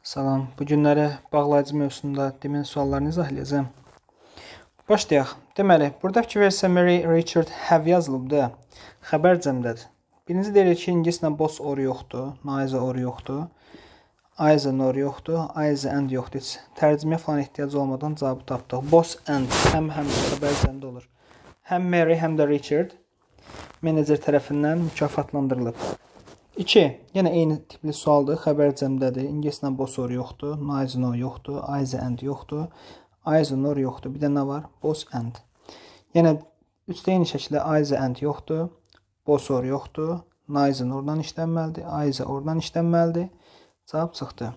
Salam, bu günləri bağlayıcı mövzusunda demin suallarını izah Başlayaq. Deməli, buradakı versiya Mary Richard have yazılıbdır. Xəbərcəmdədir. Birinci deyirik ki, ingilislə both or yoxdur, neither or yoxdur, either nor yoxdur, either and yoxdur. Heç tərcüməyə falan ehtiyac olmadan cavabı tapdıq. Both and həm xəbərcəmdə olur. Həm Mary, həm də Richard menecer tərəfindən mükafatlandırılıb. 2. Yenə eyni tipli sualdır. Xəbərcəmdədir. İngilislə both or yoxdur, neither nor yoxdur, either and yoxdur, either nor yoxdur. Bir də nə var? Both and. Yenə üstə eyni şəkildə either and yoxdur, both or yoxdur, neither oradan işlənməlidir, either oradan işlənməlidir. Cavab çıxdı.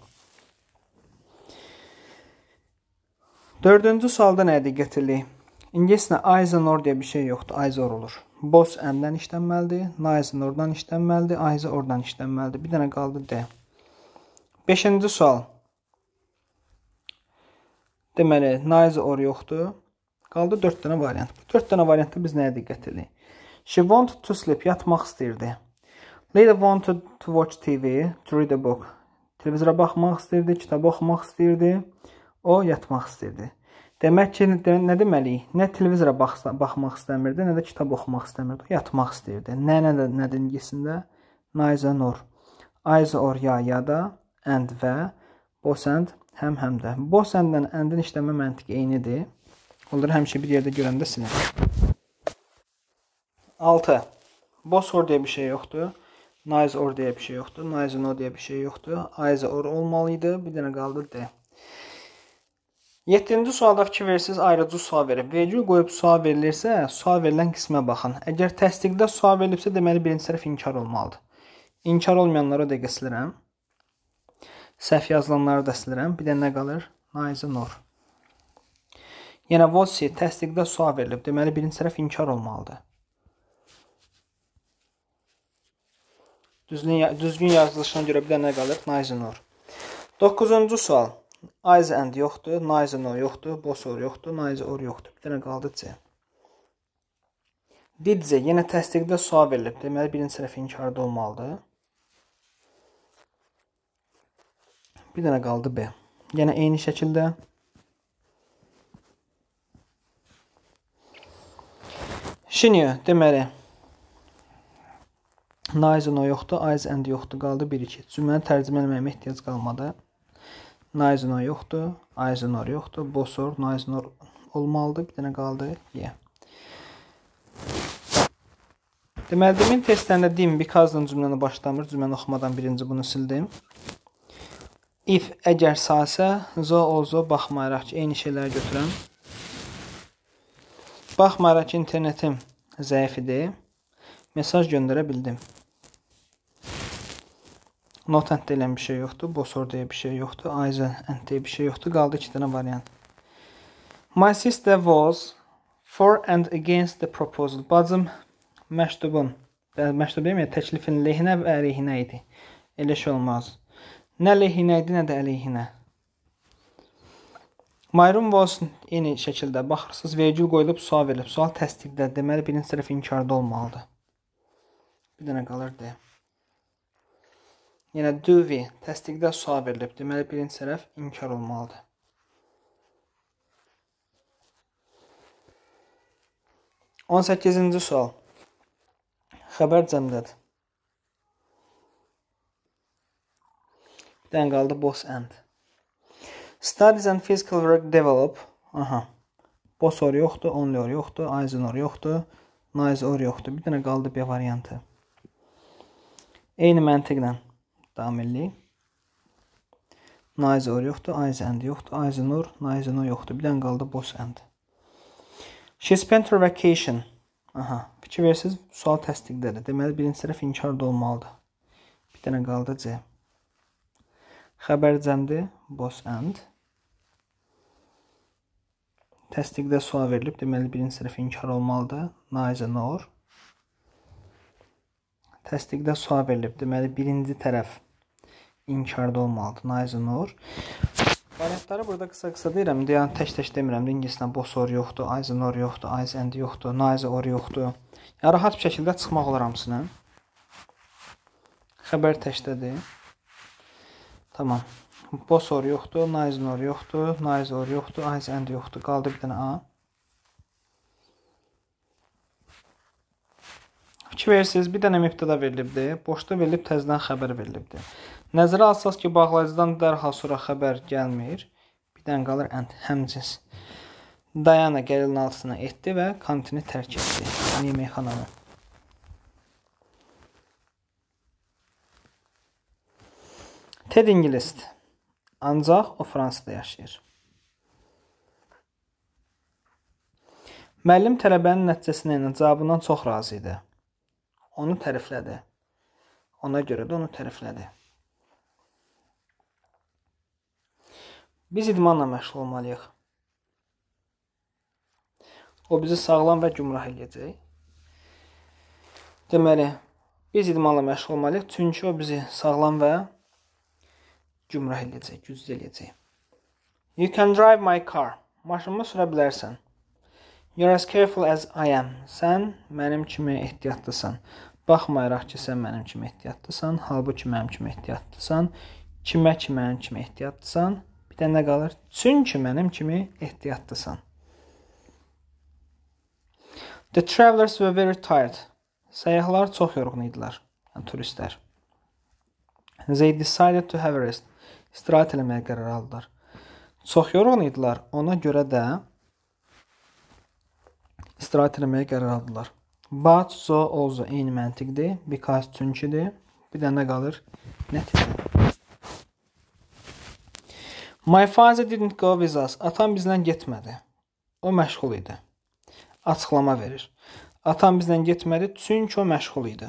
4-cü sualda nəyə diqqət edirik? İngilislə either nor deyə bir şey yoxdur, either olur. Both and-dən işlənməlidir, neither oradan işlənməlidir, either oradan işlənməlidir. Bir dənə qaldı D. 5-ci sual. Deməli, neither or yoxdur. Qaldı 4 dənə variant. 4 dənə variantda biz nəyə diqqət edirik? She wanted to sleep, yatmaq istəyirdi. Lady wanted to watch TV, to read a book. Televizora baxmaq istəyirdi, kitab oxumaq istəyirdi. O, yatmaq istəyirdi. Demək ki, nə deməliyik? Nə televizora baxmaq istəmirdi, nə də kitab oxumaq istəmirdi. Yatmaq istəyirdi. Nədir ingilisində? Neither nor. Either or ya da, and və, both and, həm də. Both and-dən and-in işləmə məntiqi eynidir. Onları həmişə bir yerdə görəndə silin. 6. Both or deyə bir şey yoxdur. Neither or deyə bir şey yoxdur. Neither no deyə bir şey yoxdur. Either or olmalıydı. Bir dənə qaldı D. 7-ci sualdakı versiz ayrıcı sual verib. Vergül qoyub sual verilirsə, sual verilən qismə baxın. Əgər təsdiqdə sual verilibsə, deməli birinci tərəf inkar olmalıdır. İnkar olmayanları da silirəm. Səhv yazılanları da silirəm. Bir də nə qalır? Neither nor. Yenə was təsdiqdə sual verilib. Deməli birinci tərəf inkar olmalıdır. Düzgün yazılışına görə bir də nə qalır? Neither nor. 9-cu sual. Either and yoxdur, neither nor yoxdur, both or yoxdur, neither or yoxdur. Bir dənə qaldı C. Did C yenə təsdiqdə sual verilib. Deməli birinci tərəf inkarda olmalıdır. Bir dənə qaldı B. Yenə eyni şəkildə. Şimdi deməli neither nor yoxdur, either and yoxdur. Qaldı 1-2. Cümləni tərcümə etməyimə ehtiyac qalmadı. Neither nor yoxdur, either nor yoxdur, both or, neither nor olmalıdır. Bir dənə qaldı Y. Deməli, demin testlərində dim, because-dan cümləni başlamır. Cümləni oxumadan birinci bunu sildim. If, əgər sasə, zo, olzo, baxmayaraq ki, eyni şeyləri götürəm. Baxmayaraq ki, internetim zəif idi. Mesaj göndərə bildim. Not and deyilən bir şey yoxdur. Both or deyə bir şey yoxdur. Either and deyə bir şey yoxdur. Qaldı 2 dənə variant. My sister was for and against the proposal. Bacım məktubun, məktub deməyək, təklifin lehinə və əleyhinə idi. Elə şey olmaz. Nə lehinə idi, nə də əleyhinə. My room was eyni şəkildə baxırsınız. Vergül qoyulub, sual verilib. Sual təsdiqdə. Deməli, birinci tərəf inkarda olmalıdır. Bir dənə qalır D. Yenə do we təsdiqdə sual verilib. Deməli, birinci tərəf inkar olmalıdır. On 18-ci sual. Xəbərcəmdədir. Bir dənə qaldı both and. Studies and physical work develop. Both or yoxdur, only or yoxdur, either nor yoxdur, neither or yoxdur. Bir dənə qaldı B variantı. Eyni məntiqlə davam edirik. Neither or yoxdur, either and yoxdur, either nor, neither nor yoxdur. Bir dənə qaldı both and. She spent her vacation. Fikir versiniz, sual təsdiqdədir. Deməli, birinci tərəf inkarda olmalıdır. Bir dənə qaldı C. Xəbərcəmdir, both and. Təsdiqdə sual verilib. Deməli, birinci tərəf inkar olmalıdır. Neither nor. Təsdiqdə sual verilib. Deməli, birinci tərəf inkarda olmalıdır. Neither nor. Variantları burada qısa deyirəm. Yəni, tək demirəm. İngilislə both or yoxdur, either nor yoxdur, either and yoxdur, neither or yoxdur. Yəni, rahat bir şəkildə çıxmaq olar hamısına. Xəbər təkdədir. Tamam. boss or yoxdur, nice or yoxdur, nice or yoxdur, eyes and yoxdur. Qaldı bir dənə A. Fikir verirsiniz, bir dənə mübtəda verilibdir, boşda verilib təzədən xəbər verilibdir. Nəzərə alsaq ki, bağlayıcıdan dərhal sonra xəbər gəlmir. Bir dənə qalır and, həmcins. Diana gəlin altına etdi və kantini tərk etdi. Yeməkxananı. Ted ingilisdir. Ancaq o Fransada yaşayır. Müəllim tələbənin nəticəsinə ilə cavabından çox razı idi. Onu təriflədi. Ona görə də onu təriflədi. Biz idmanla məşğul olmalıyıq. O bizi sağlam və gümrah edəcək. Deməli, biz idmanla məşğul olmalıyıq, çünki o bizi sağlam və gümrah edəcək, güclü edəcək. You can drive my car. Maşınımı sürə bilərsən. You're as careful as I am. Sən mənim kimi ehtiyatlısan. Baxmayaraq ki, sən mənim kimi ehtiyatlısan. Halbuki mənim kimi ehtiyatlısan. Kimə ki, mənim kimi ehtiyatlısan. Bir də nə qalır? Çünki mənim kimi ehtiyatlısan. The travelers were very tired. Səyyahlar çox yorğun idilər. Yəni, turistlər. They decided to have a rest. İstirahət eləməyə qərar aldılar. Çox yorğun idilər. Ona görə də istirahət eləməyə qərar aldılar. But, so, also eyni məntiqdir. Because, çünkidir. Bir də nə qalır? Nəticə. My father didn't go with us. Atam bizlə getmədi. O məşğul idi. Açıqlama verir. Atam bizlə getmədi, çünki o məşğul idi.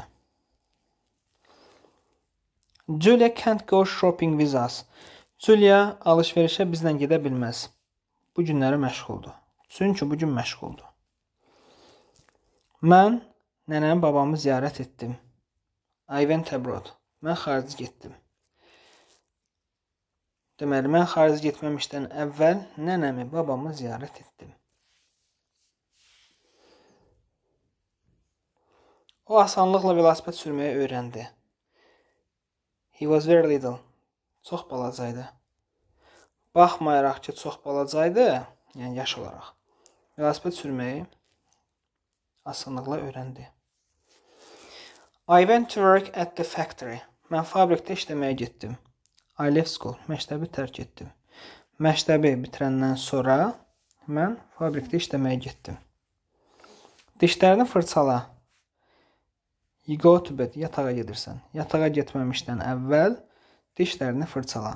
Julia can't go shopping with us. Julia alış-verişə bizlə gedə bilməz. Bu günləri məşğuldur. Çünki bu gün məşğuldur. Mən nənəm babamı ziyarət etdim. I went abroad. Mən xarici getdim. Deməli, mən xarici getməmişdən əvvəl nənəmi, babamı ziyarət etdim. O asanlıqla velosiped sürməyi öyrəndi. He was very little. Çox balacaydı. Baxmayaraq ki, çox balacaydı, yəni yaş olaraq, velosiped sürməyi asanlıqla öyrəndi. I went to work at the factory. Mən fabrikdə işləməyə getdim. I left school. Məktəbi tərk etdim. Məktəbi bitirəndən sonra mən fabrikdə işləməyə getdim. Dişlərini fırçala. You go to bed. Yatağa gedirsən. Yatağa getməmişdən əvvəl dişlərini fırçala.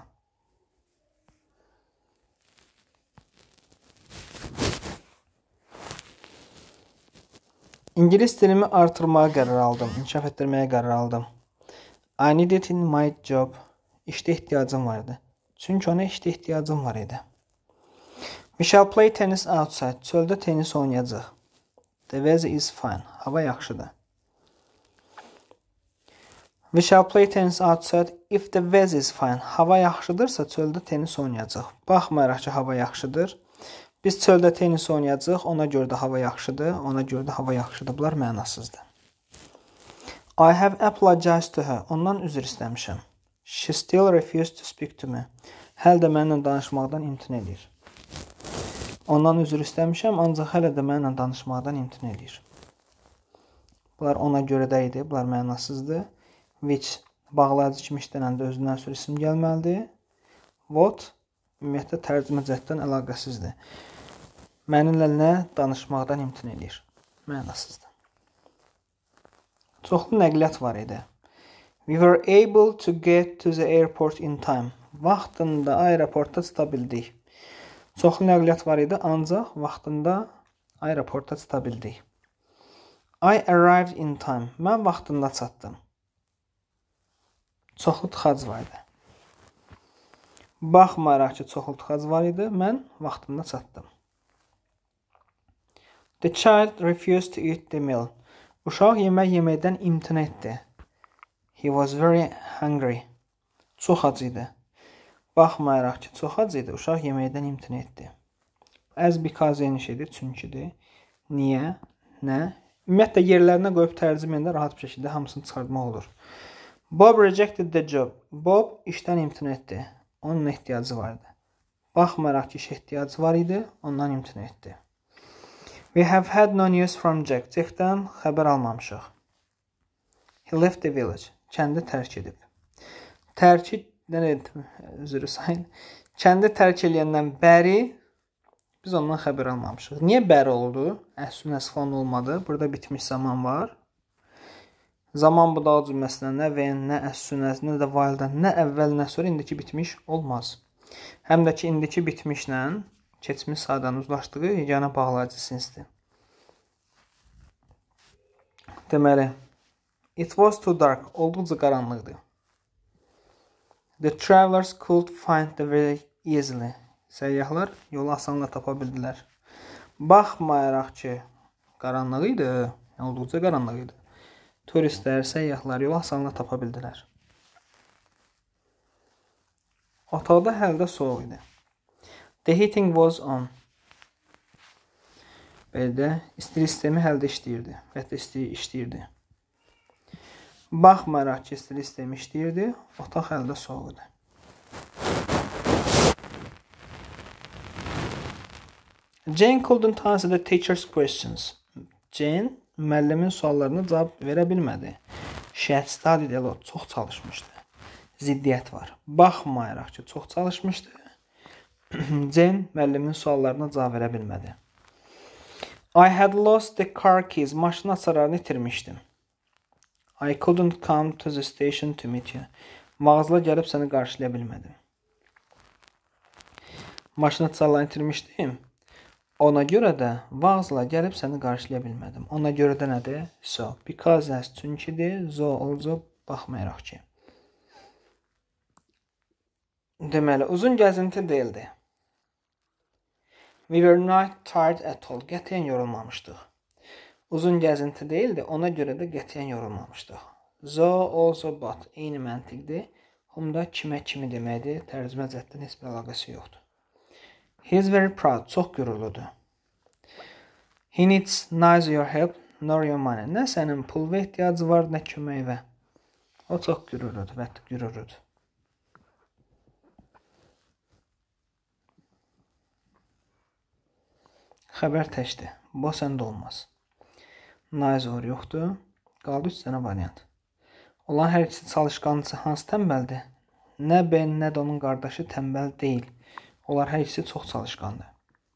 İngilis dilimi artırmağa qərar aldım. İnkişaf etdirməyə qərar aldım. I need it in my job. İşdə ehtiyacım vardı. Çünki ona işdə ehtiyacım var idi. We shall play tennis outside. Çöldə tenis oynayacaq. The weather is fine. Hava yaxşıdır. We shall play tennis outside if the weather is fine. Hava yaxşıdırsa çöldə tenis oynayacaq. Baxmayaraq ki, hava yaxşıdır. Biz çöldə tenis oynayacaq, ona görə də hava yaxşıdır, ona görə də hava yaxşıdır. Bunlar mənasızdır. I have apologized to her. Ondan üzr istəmişəm. She still refused to speak to me. Hələ də mənimlə danışmaqdan imtina edir. Ondan üzr istəmişəm, ancaq hələ də mənimlə danışmaqdan imtina edir. Bunlar ona görə də idi, bunlar mənasızdır. Which bağlayıcı kimi işlənəndə özündən sonra isim gəlməlidir. What ümumiyyətlə tərcümə cəhətdən əlaqəsizdir. Mənimlə nə danışmaqdan imtina edir. Mənasızdır. Çoxlu nəqliyyat var idi. We were able to get to the airport in time. Vaxtında aeroporta çata bildik. Çoxlu nəqliyyat var idi, ancaq vaxtında aeroporta çata bildik. I arrived in time. Mən vaxtında çatdım. Çoxlu tıxac var idi. Baxmayaraq ki, çoxlu tıxac var idi, mən vaxtında çatdım. The child refused to eat the meal. Uşaq yemək yeməkdən imtina etdi. He was very hungry. Çox ac idi. Baxmayaraq ki, çox ac idi, uşaq yeməkdən imtina etdi. As because eyni şeydir, çünkidir. Niyə? Nə? Ümumiyyətlə, yerlərinə qoyub tərcümə edə rahat bir şəkildə hamısını çıxartmaq olur. Bob rejected the job. Bob işdən imtina etdi. Onun ehtiyacı vardı. Baxmayaraq ki, işə ehtiyacı var idi, ondan imtina etdi. We have had no news from Jack. Jack'dan xəbər almamışıq. He left the village. Kəndi tərk edib. Kəndi tərk eləyəndən bəri biz ondan xəbər almamışıq. Niyə bəri oldu? As soon as falan olmadı. Burada bitmiş zaman var. Zaman bu da cümləsinə nə when, nə as soon as, nə də while-dan, nə əvvəl, nə sonra indiki bitmiş olmaz. Həm də ki, indiki bitmişlə keçmiş saydan uzlaşdığı yeganə bağlayıcı sinsdir. Deməli, it was too dark. Olduqca qaranlıqdır. The travelers could find the way easily. Səyyahlar yolu asanla tapa bildilər. Baxmayaraq ki, qaranlıq idi, olduqca qaranlıq idi. Turistlər, səyyahlar yolu asanla tapa bildilər. Otaqda hələ də soğuk idi. The heating was on. Belə də istilik sistemi hələ də işləyirdi. Hətta işləyirdi. Baxmayaraq ki, istilik sistemi işləyirdi, otaq hələ də soğuk idi. Jane couldn't answer the teacher's questions. Jane müəllimin suallarına cavab verə bilmədi. She had studied a lot. Çox çalışmışdı. Ziddiyyət var. Baxmayaraq ki, çox çalışmışdı. Jane müəllimin suallarına cavab verə bilmədi. I had lost the car keys. Maşın açarlarını itirmişdim. I couldn't come to the station to meet you. Mağazala gəlib səni qarşılaya bilmədim. Maşın açarlarını itirmişdim. Ona görə də mağazala gəlib səni qarşılaya bilmədim. Ona görə də nədir? So, because as, çünkidir, so, also, baxmayaraq ki. Deməli, uzun gəzinti deyildi. We were not tired at all. Qətiyyən yorulmamışdıq. Uzun gəzinti deyildi, ona görə də qətiyyən yorulmamışdıq. So, also, but, eyni məntiqdir. Humda kimə kimi deməkdir, tərcümə cəhətdən heç bir əlaqəsi yoxdur. He is very proud, çox qürurludur. He needs neither your help nor your money. Nə sənin pul və ehtiyacı var, nə kömək və. O çox qürurludur və qürurludur. Xəbər təkdir. Bu səndə olmaz. Neither yoxdur. Qaldı 3 dənə variant. Olan hər ikisi çalışqanlısı hansı tənbəldir? Nə Ben, nə də onun qardaşı tənbəl deyil. Onlar hər ikisi çox çalışqandır.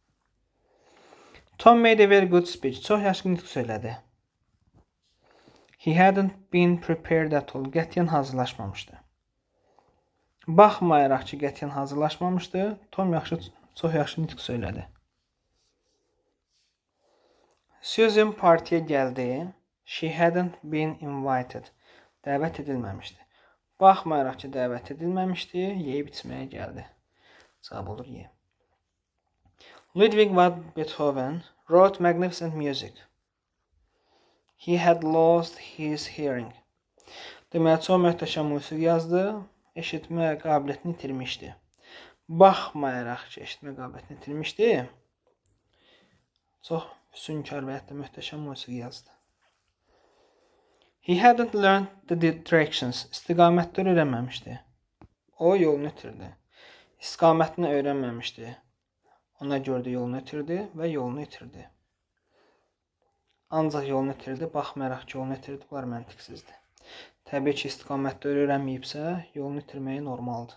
Tom made a very good speech. Çox yaxşı nitq söylədi. He hadn't been prepared at all. Qətiyyən hazırlaşmamışdı. Baxmayaraq ki, qətiyyən hazırlaşmamışdı, Tom çox yaxşı nitq söylədi. Susan partiyə gəldi. She hadn't been invited. Dəvət edilməmişdi. Baxmayaraq ki, dəvət edilməmişdi, yeyib içməyə gəldi. Cavab olur ye. Ludwig van Beethoven wrote magnificent music. He had lost his hearing. Deməli, çox möhtəşəm musiqi yazdı, eşitmə qabiliyyətini itirmişdi. Baxmayaraq ki, eşitmə qabiliyyətini itirmişdi, çox füsunkar və hətta möhtəşəm musiqi yazdı. He hadn't learned the directions. İstiqamətləri öyrənməmişdi. O yolunu itirdi. İstiqamətini öyrənməmişdi. Ona gördü yolunu itirdi və yolunu itirdi. Ancaq yolunu itirdi, baxmayaraq ki, yolunu itirdi, bunlar məntiqsizdir. Təbii ki, istiqamətləri öyrənməyibsə, yolunu itirməyi normaldır.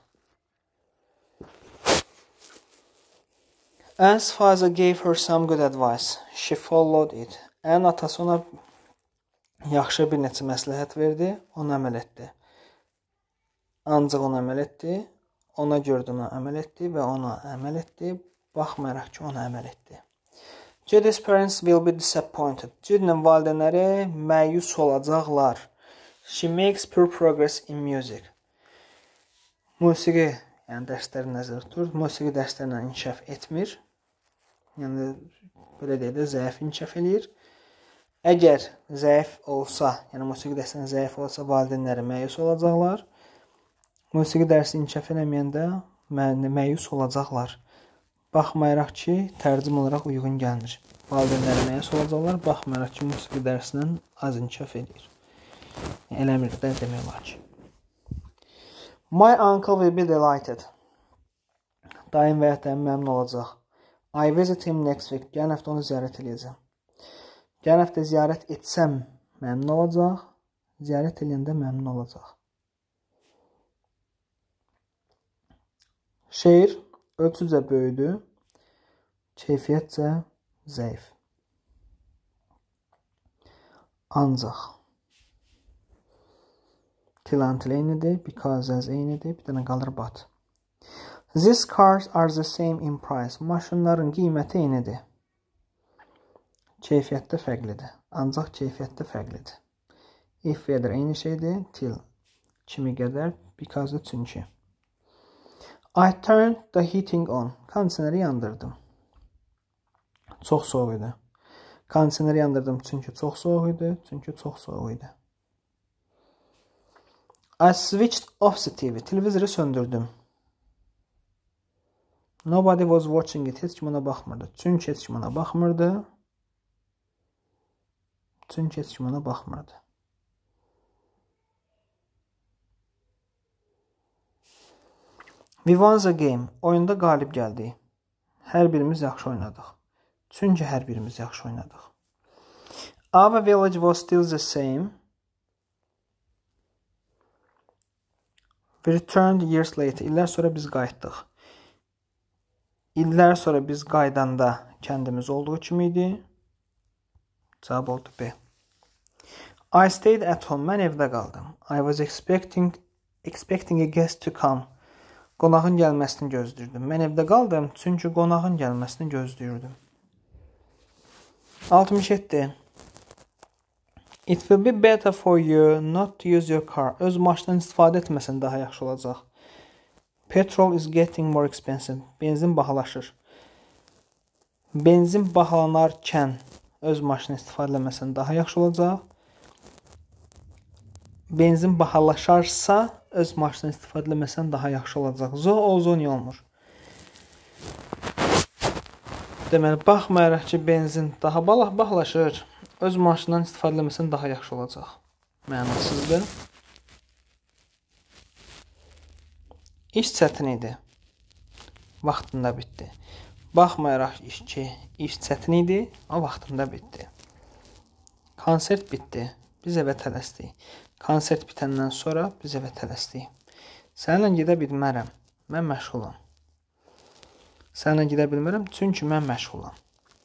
Anne's father gave her some good advice. She followed it. Anne atası ona yaxşı bir neçə məsləhət verdi, ona əməl etdi. Ancaq ona əməl etdi, ona gördü ona əməl etdi və ona əməl etdi, baxmayaraq ki, ona əməl etdi. Judy's parents will be disappointed. Judy'nin valideynləri məyus olacaqlar. She makes poor progress in music. Musiqi, yəni dərsləri nəzərdə tutur, musiqi dərslərindən inkişaf etmir. Yəni, belə deyək də, zəif inkişaf edir. Əgər zəif olsa, yəni musiqi dərsinin zəif olsa, valideynləri məyus olacaqlar. Musiqi dərsi inkişaf eləməyəndə məyus olacaqlar. Baxmayaraq ki, tərcüm olaraq uyğun gəlmir. Valideynləri məyus olacaqlar, baxmayaraq ki, musiqi dərsindən az inkişaf edir. Eləmir də demək olar ki. My uncle will be delighted. Daim və yaxud da məmnun olacaq. I visit him next week. Gələn həftə onu ziyarət edəcəm. Gələn həftə ziyarət etsəm məmnun olacaq. Ziyarət edəndə məmnun olacaq. Şeir ölçücə böyüdü. Keyfiyyətcə zəif. Ancaq. Till eynidir. Because as eynidir. Bir dənə qalır but. These cars are the same in price. Maşınların qiyməti eynidir. Keyfiyyətdə fərqlidir. Ancaq keyfiyyətdə fərqlidir. If weather eyni şeydir. Till kimi qədər. Because da çünki. I turned the heating on. Kondisioneri yandırdım. Çox soğuk idi. Kondisioneri yandırdım çünki çox soğuk idi. Çünki çox soğuk idi. I switched off the TV. Televizoru söndürdüm. Nobody was watching it. Heç kim ona baxmırdı. Çünki heç kim ona baxmırdı. Çünki heç kim ona baxmırdı. We won the game. Oyunda qalib gəldik. Hər birimiz yaxşı oynadıq. Çünki hər birimiz yaxşı oynadıq. Our village was still the same. We returned years later. İllər sonra biz qayıtdıq. İllər sonra biz qaydanda kəndimiz olduğu kimi idi. Cavab oldu B. I stayed at home. Mən evdə qaldım. I was expecting a guest to come. Qonağın gəlməsini gözləyirdim. Mən evdə qaldım çünki qonağın gəlməsini gözləyirdim. 67. It will be better for you not to use your car. Öz maşından istifadə etməsən daha yaxşı olacaq. Petrol is getting more expensive. Benzin bahalaşır. Benzin bahalanarkən öz maşını istifadə etməsən daha yaxşı olacaq. Benzin bahalaşarsa öz maşını istifadə etməsən daha yaxşı olacaq. Zoni olmur. Deməli, baxmayaraq ki, benzin daha bahalaşır, öz maşından istifadə etməsən daha yaxşı olacaq. Mənasızdır. İş çətin idi. Vaxtında bitdi. Baxmayaraq ki, iş çətin idi, o vaxtında bitdi. Konsert bitdi. Biz evə tələsdik. Konsert bitəndən sonra biz evə tələsdik. Səninlə gedə bilmərəm. Mən məşğulam. Səninlə gedə bilmərəm, çünki mən məşğulam.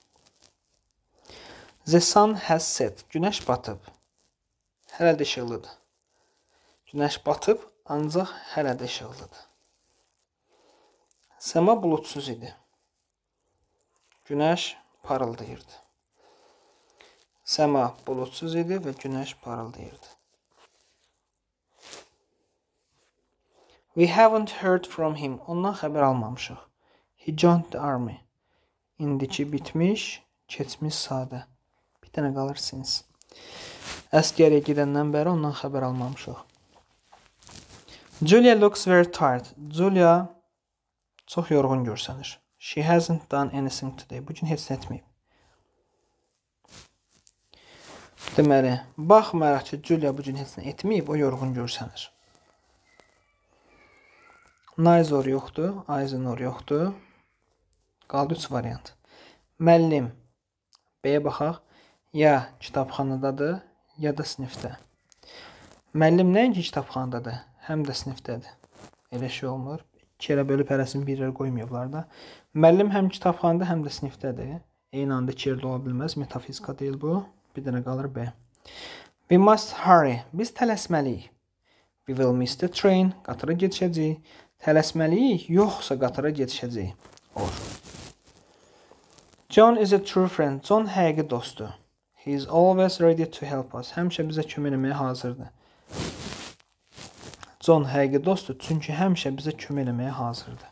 The sun has set. Günəş batıb. Hələ də işıqlıdır. Günəş batıb, ancaq hələ də işıqlıdır. Səma bulutsuz idi. Günəş parıldayırdı. Səma bulutsuz idi və günəş parıldayırdı. We haven't heard from him. Ondan xəbər almamışıq. He joined the army. İndiki bitmiş, keçmiş sadə. Bir dənə qalır since. Əskəriyə gedəndən bəri ondan xəbər almamışıq. Julia looks very tired. Julia çox yorğun görsənir. She hasn't done anything today. Bugün heç nə etməyib. Deməli, baxmayaraq ki, Julia bugün heç nə etməyib, o yorğun görsənir. Neither yoxdur, either yoxdur. Qaldı 3 variant. Müəllim, B-yə baxaq, ya kitabxanadadır, ya da sinifdə. Müəllim nəinki kitabxanadadır, həm də sinifdədir. Elə şey olmur. 2 yerə bölüb hərəsini bir yerə qoymayıblar da. Müəllim həm kitabxanada, həm də sinifdədir. Eyni anda 2 yerdə ola bilməz. Metafizika deyil bu. Bir dənə qalır B. We must hurry. Biz tələsməliyik. We will miss the train. Qatıra getişəcəyik. Tələsməliyik, yoxsa qatıra getişəcəyik. Olur. John is a true friend. John həqiqi dostdur. He is always ready to help us. Həmişə bizə kömək etməyə hazırdır. John həqiqi dostdur, çünki həmişə bizə kömək etməyə hazırdır.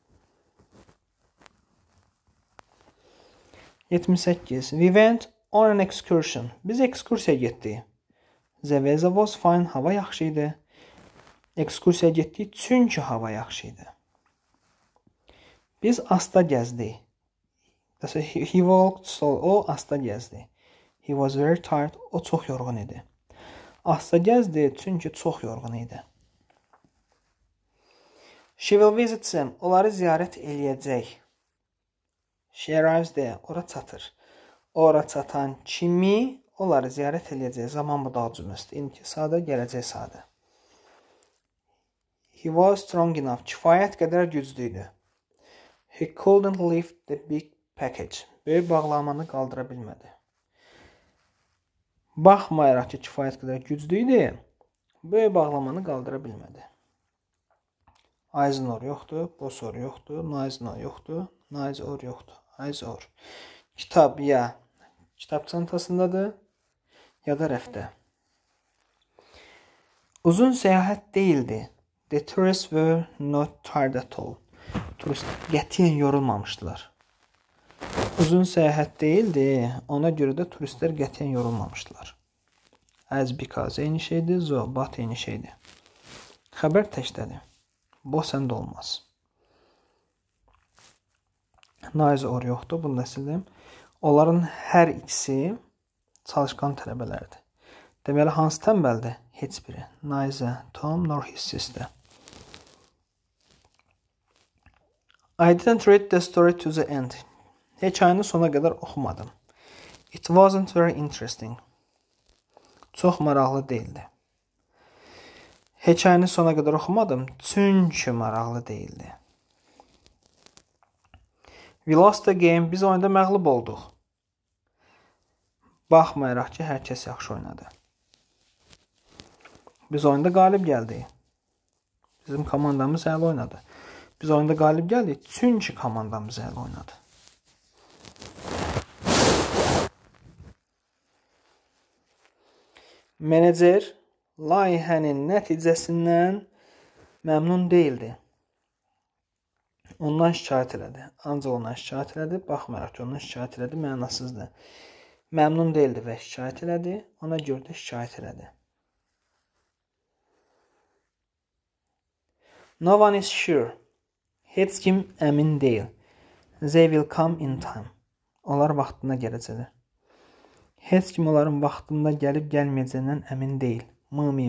78. We went on an excursion. Biz ekskursiya getdik. The weather was fine. Hava yaxşı idi. Ekskursiya getdik, çünki hava yaxşı idi. Biz asta gəzdik. He walked slow. O asta gəzdi. He was very tired. O çox yorğun idi. Asta gəzdi, çünki çox yorğun idi. She will visit them. Onları ziyarət eləyəcək. She arrives there. Ora çatır. Ora çatan kimi onları ziyarət eləyəcək. Zaman bu da cümləsidir. İndiki sadə, gələcək sadə. He was strong enough. Kifayət qədər güclüydü. He couldn't lift the big package. Böyük bağlamanı qaldıra bilmədi. Baxmayaraq ki, kifayət qədər güclüydü, böyük bağlamanı qaldıra bilmədi. Eyes-or yoxdur, boss-or yoxdur, noise-or yoxdur, noise-or yoxdur, eyes-or. Kitab ya kitab çantasındadır, ya da rəfdə. Uzun səyahət deyildi. The tourists were not tired at all. Turistlər qətiyyən yorulmamışdılar. Uzun səyahət deyildi, ona görə də turistlər qətiyyən yorulmamışdılar. As because eyni şeydir, so, but eyni şeydir. Xəbər təkdədir. Boss and olmaz. Noise-or yoxdur, bunu da sildim. Onların hər ikisi çalışqan tələbələrdir. Deməli, hansı tənbəldir? Heç biri. Neither Tom nor his sister. I didn't read the story to the end. Hekayəni sona qədər oxumadım. It wasn't very interesting. Çox maraqlı deyildi. Hekayəni sona qədər oxumadım, çünki maraqlı deyildi. We lost the game. Biz oyunda məğlub olduq. Baxmayaraq ki, hər kəs yaxşı oynadı. Biz oyunda qalib gəldik. Bizim komandamız əla oynadı. Biz oyunda qalib gəldik, çünki komandamız əla oynadı. Menecer layihənin nəticəsindən məmnun deyildi. Ondan şikayət elədi. Ancaq ondan şikayət elədi. Baxmayaraq ki, ondan şikayət elədi, mənasızdır. Məmnun deyildi və şikayət elədi. Ona görə də şikayət elədi. No one is sure. Heç kim əmin deyil. They will come in time. Onlar vaxtında gələcəklər. Heç kim onların vaxtında gəlib gəlməyəcəyindən əmin deyil. Mumi.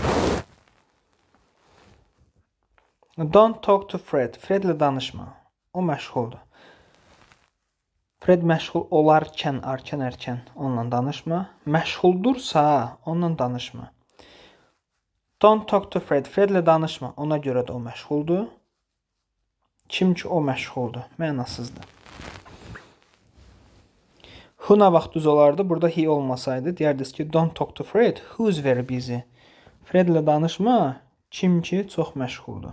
Don't talk to Fred. Fredlə danışma. O məşğuldur. Fred məşğul olarkən, erkən onunla danışma. Məşğuldursa onunla danışma. Don't talk to Fred. Fredlə danışma. Ona görə də o məşğuldur. Kim ki o məşğuldur. Mənasızdır. Who nə vaxt düz olardı? Burada he olmasaydı, deyərdiniz ki, don't talk to Fred. Who's very busy? Fredlə danışma. Kim ki çox məşğuldur.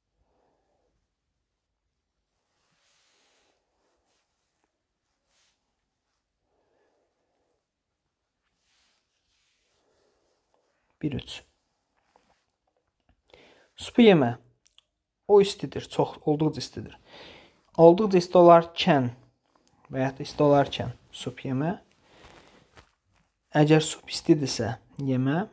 Bir üç. Supu yemə. O istidir. Çox, olduqca istidir. Olduqca isti olarkən və ya da isti olarkən sup yemə. Əgər sup istidirsə yemə.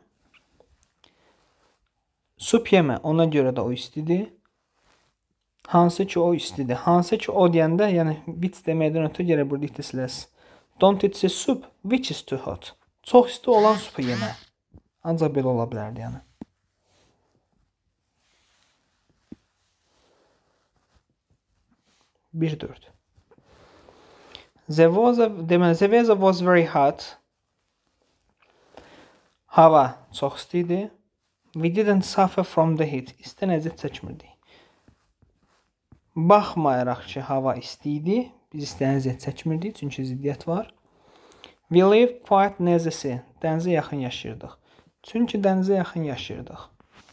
Sup yemə. Ona görə də o istidir. Hansı ki o istidir. Hansı ki o deyəndə, yəni which deməkdən ötürü gələ burada itisləs. Don't eat the soup which is too hot. Çox isti olan supu yemə. Ancaq belə ola bilərdi, yəni. Bir dörd. The weather was very hot. Hava çox isti idi. We didn't suffer from the heat. İstidən əziyyət çəkmirdik. Baxmayaraq ki, hava isti idi, biz istidən əziyyət çəkmirdik, çünki ziddiyyət var. We lived quite near the sea. Dənizə yaxın yaşayırdıq. Çünki dənizə yaxın yaşayırdıq.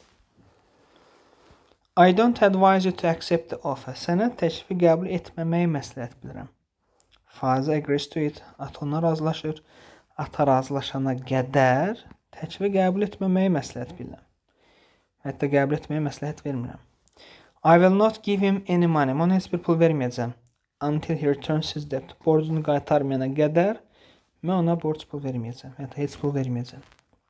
I don't advise you to accept the offer. Sənə təklifi qəbul etməməyi məsləhət bilirəm. Father agrees to it. Ata ona razılaşır. Ata razılaşana qədər təklifi qəbul etməməyi məsləhət bilirəm. Hətta qəbul etməyə məsləhət vermirəm. I will not give him any money. Ona heç bir pul verməyəcəm. Until he returns his debt. Borcunu qaytarmayana qədər mən ona borc pul verməyəcəm. Hətta heç pul verməyəcəm.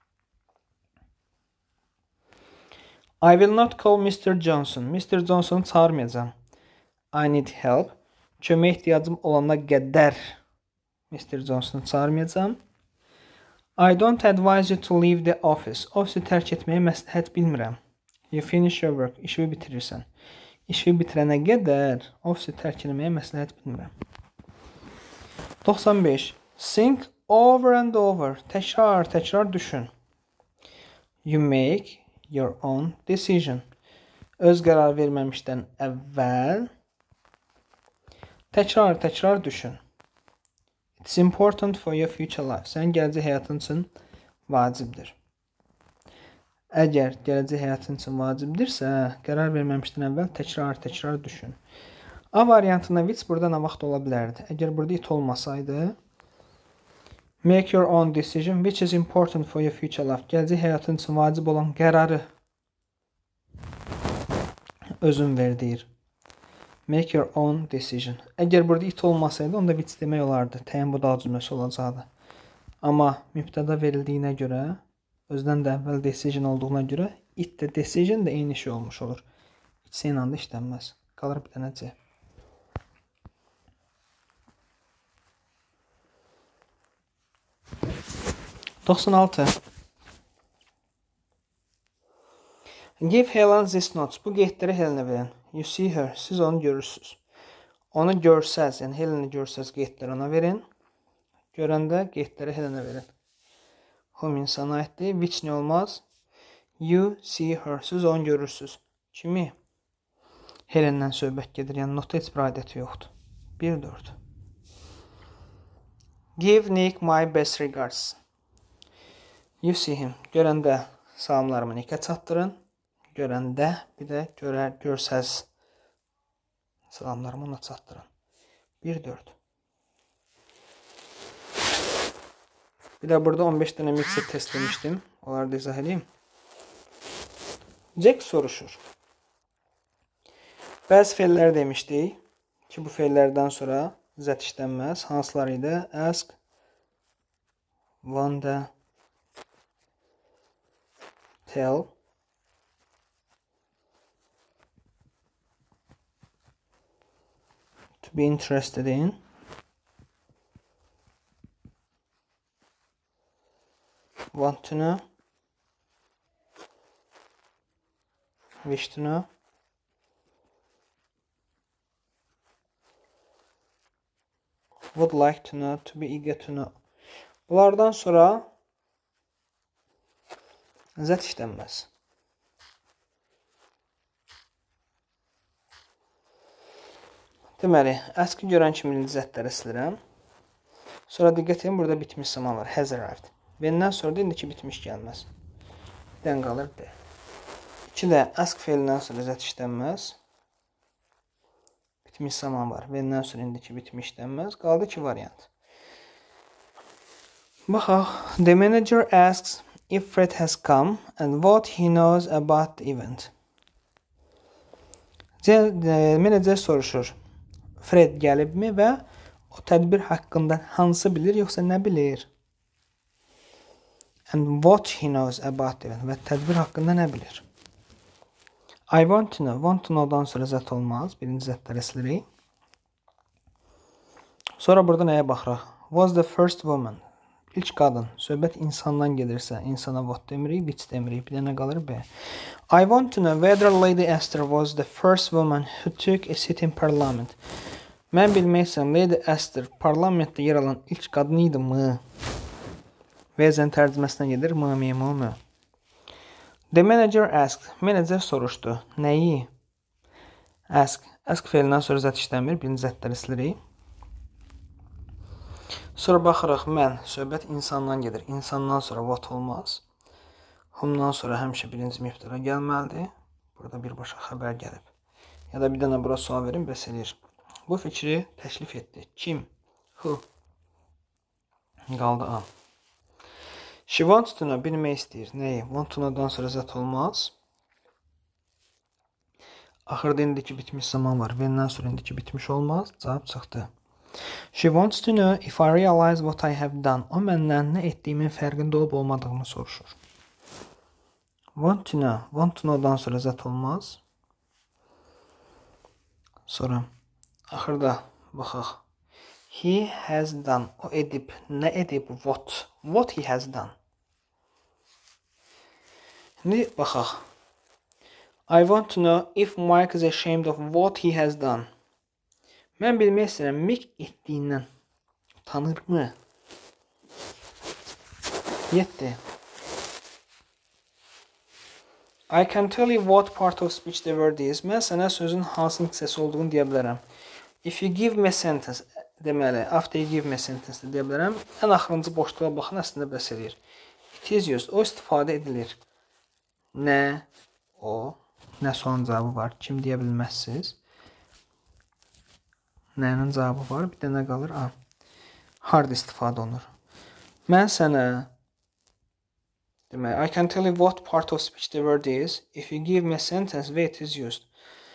I will not call Mr. Johnson. Mr. Johnsonu çağırmayacağım. I need help. Kömək ehtiyacım olana qədər Mr. Johnsonu çağırmayacağım. I don't advise you to leave the office. Ofisi tərk etməyə məsləhət bilmirəm. You finish your work. İşini bitirirsən. İşi bitirənə qədər ofisi tərk etməyə məsləhət bilmirəm. 95. Think over and over. Təkrar düşün. You make your own decision. Öz qərar verməmişdən əvvəl təkrar düşün. It's important for your future life. Sənin gələcək həyatın üçün vacibdir. Əgər gələcək həyatın üçün vacibdirsə, qərar verməmişdən əvvəl təkrar düşün. A variantında which burada nə vaxt ola bilərdi? Əgər burada it olmasaydı, make your own decision which is important for your future life. Gələcək həyatın üçün vacib olan qərarı özün ver deyir. Make your own decision. Əgər burada it olmasaydı, onda which demək olardı. Təyin bu da cümləsi olacaqdı. Amma mübtəda verildiyinə görə, özdən də əvvəl decision olduğuna görə, it də decision də eyni şey olmuş olur. İkisi ilə də işlənməz. Qalır bir dənə C. $96. Give Helen these notes. Bu qeydləri Helenə verin. You see her. Siz onu görürsünüz. Onu görsəz, yəni Helen'i görsəz qeydləri ona verin. Görəndə qeydləri Helenə verin. Home insana aiddir. Which nə olmaz? You see her. Siz onu görürsünüz. Kimi? Helen'dən söhbət gedir. Yəni nota heç bir aidiyyəti yoxdur. 1-4. Give Nick my best regards. You see him. Görəndə salamlarımı Nick'ə çatdırın. Görəndə bir də görsəz salamlarımı ona çatdırın. 1-4. Bir də burada 15 dənə mixer test demişdim. Onları da izah edeyim. Jack soruşur. Bəzi feillər demişdik ki, bu feillərdən sonra zət işlənməz. Hansılar idi? Ask, wonder, tell, to be interested in, want to know, wish to know, would like to know, to be eager to know. Bunlardan sonra zət işlənməz. Deməli, ask-ı görən kimi zətləri silirəm. Sonra diqqət edin, burada bitmiş zaman var. Has arrived. Benden sonra da indiki bitmiş gəlməz. Birdən qalır B. 2-də ask feilindən sonra zət işlənməz. Bitmiş zaman var. Benden sonra indiki bitmiş işlənməz. Qaldı 2 variant. Baxaq. The manager asks if Fred has come and what he knows about the event. Menacer soruşur. Fred gəlibmi və o tədbir haqqında hansı bilir, yoxsa nə bilir? And what he knows about the event. Və tədbir haqqında nə bilir? I want to know. Want to know-dan sonra zət olmaz. Birinci zətləri silirik. Sonra burada nəyə baxırıq? Was the first woman. İlk qadın. Söhbət insandan gedirsə, insana what demirik, which demirik. Bir dənə qalır B. I want to know whether Lady Esther was the first woman who took a seat in parliament. Mən bilmək istəyirəm, Lady Esther parlamentdə yer alan ilk qadın idi mı? Vəzən tərcüməsinə gedir, mı? The manager asked. Menacer soruşdu. Nəyi? Ask. Ask feilindən sonra zət işləmir. Birinci zətləri silirik. Sonra baxırıq, mən. Söhbət insandan gedir. İnsandan sonra what olmaz. Whomdan sonra həmişə birinci mübtəda gəlməlidir. Burada birbaşa xəbər gəlib. Ya da bir dənə bura sual verin, bəs eləyir. Bu fikri təklif etdi. Kim? Who? Qaldı A. She wants to know. Bilmək istəyir. Nəyi? Want to know-dan sonra zət olmaz. Axırda indiki bitmiş zaman var. Vəndən sonra indiki bitmiş olmaz. Cavab çıxdı. She wants to know if I realize what I have done. O məndən nə etdiyimin fərqində olub olmadığını soruşur. Want to know. Want to know-dan sonra zət olmaz. Sonra axırda baxaq. He has done. O edib. Nə edib? What? What he has done. İndi baxaq. I want to know if Mike is ashamed of what he has done. Mən bilmək istəyirəm, Mik etdiyindən utanır mı? 7. I can tell you what part of speech the word is. Mən sənə sözün hansı hissəsi olduğunu deyə bilərəm. If you give me a sentence, deməli, after you give me a sentence deyə bilərəm. Ən axırıncı boşluğa baxın, əslində bəs edir. It is used. O istifadə edilir. Nə? O. Nə sualın cavabı var? Kim deyə bilməzsiniz? Nənin cavabı var? Bir də nə qalır? Hard istifadə olunur. Mən sənə demək, I can tell you what part of speech the word is. If you give me a sentence where it is used.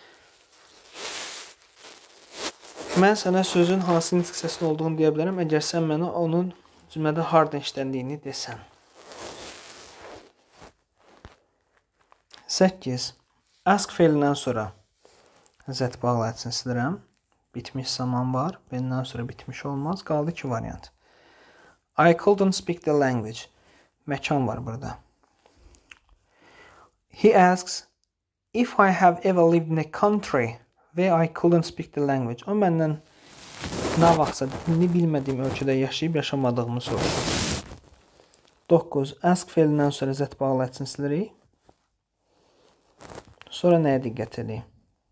Mən sənə sözün hansı hissəsinin olduğunu deyə bilərəm, əgər sən mənə onun cümlədə hardan işləndiyini desən. 8. Ask feilindən sonra zət bağlayıcısını silirəm. Bitmiş zaman var. Bəndən sonra bitmiş olmaz. Qaldı 2 variant. I couldn't speak the language. Məkan var burada. He asks if I have ever lived in a country where I couldn't speak the language. O məndən nə vaxtsa dilini bilmədiyim ölkədə yaşayıb yaşamadığımı soruşur. 9. Ask feilindən sonra zət bağlayıcısını silirik. Sonra nəyə diqqət edeyim?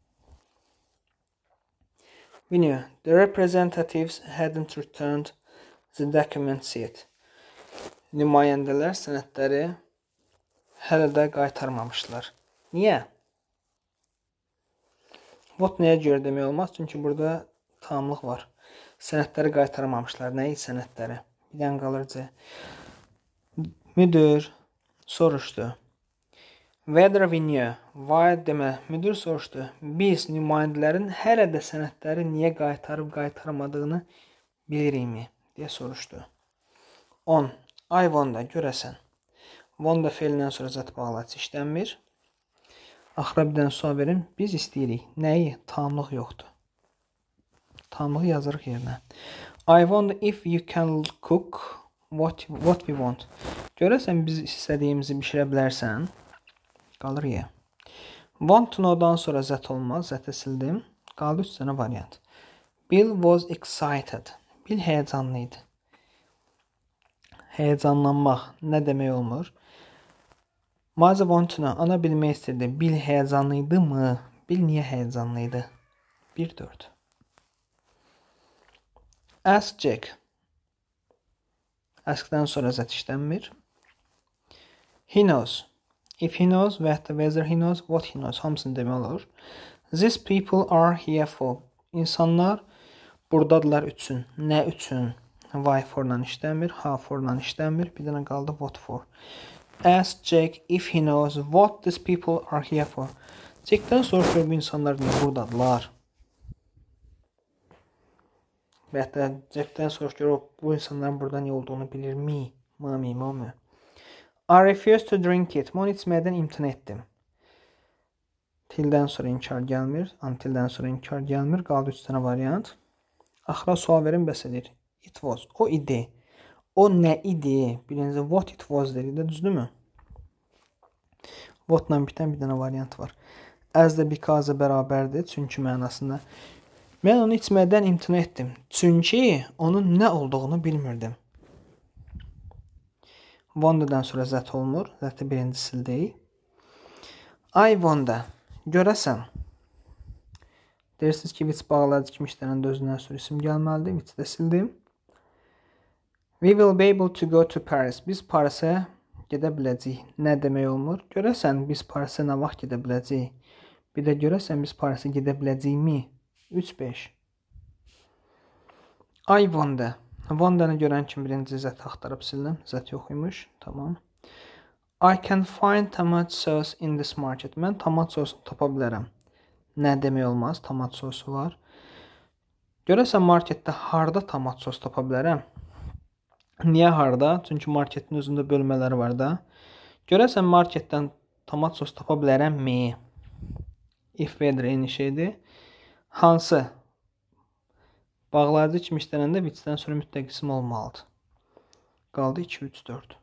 We knew the representatives hadn't returned the documents yet. Nümayəndələr sənədləri hələ də qaytarmamışlar. Niyə? What nəyə görə demək olmaz? Çünki burada tamlıq var. Sənədləri qaytarmamışlar. Nəyi sənədləri? Bir dənə qalırca. Müdür soruşdu. Whether we knew. Why demə. Müdür soruşdu. Biz nümayəndələrin hələ də sənədləri niyə qaytarıb qaytarmadığını bilirikmi? Deyə soruşdu. 10. I wonder. Görəsən. Wonder feilindən sonra zət bağlayıcı işlənmir. Axıra bir dənə sual verin. Biz istəyirik. Nəyi? Tamlıq yoxdur. Tamlığı yazırıq yerinə. I wonder if you can cook what we want. Görəsən biz istədiyimizi bişirə bilərsən. Qalır ya. Want to know-dan sonra zət olmaz. Zəti sildim. Qaldı 3 dənə variant. Bill was excited. Bill həyəcanlıydı. Həyəcanlanmaq nə demək olmur? Mother want to know. Ana bilmək istəyirdi. Bill həyəcanlıydı mı? Bill niyə həyəcanlıydı? 1-4. Ask Jack. Ask'dan sonra zət işlənmir. He knows. If he knows, whether he knows, what he knows. Hamısını demək olur. These people are here for. İnsanlar buradadılar üçün. Nə üçün? Why for-la işlənmir. How for-la işlənmir. Bir dənə qaldı what for. Ask Jack if he knows what these people are here for. Jack'dən soruşur bu insanlar niyə buradadılar. Və hətta Jack'dən soruşur bu insanların burada niyə olduğunu bilirmi? Mami, mami. I refuse to drink it. Mən içməkdən imtina etdim. Tildən sonra inkar gəlmir. Untildən sonra inkar gəlmir. Qaldı 3 dənə variant. Axıra sual verin bəs edir. It was. O idi. O nə idi? Birinci what it was dedi də düzdürmü? What-la bitən bir dənə variant var. As the because bərabərdir. Çünki mənasında. Mən onu içməkdən imtina etdim. Çünki onun nə olduğunu bilmirdim. Wonder'dan sonra zət olmur. Zəti birinci sildik. I wonder. Görəsən. Deyirsiniz ki, which bağlayıcı kimi işlənəndə özündən sonra isim gəlməlidir. Which də sildim. We will be able to go to Paris. Biz Parisə gedə biləcəyik. Nə demək olmur? Görəsən biz Parisə nə vaxt gedə biləcəyik? Bir də görəsən biz Parisə gedə biləcəyikmi? 3-5. I wonder. Wonder'ı görən kimi birinci zət axtarıb sildim. Zət yox imiş. Tamam. I can find tomato sauce in this market. Mən tomat sosu tapa bilərəm. Nə demək olmaz? Tomat sosu var. Görəsən marketdə harda tomat sos tapa bilərəm? Niyə harda? Çünki marketin özündə bölmələri var da. Görəsən marketdən tomat sos tapa bilərəmmi? If whether eyni şeydir. Hansı? Bağlayıcı kimi işlənəndə which'dən sonra mütləq isim olmalıdır. Qaldı 2, 3, 4.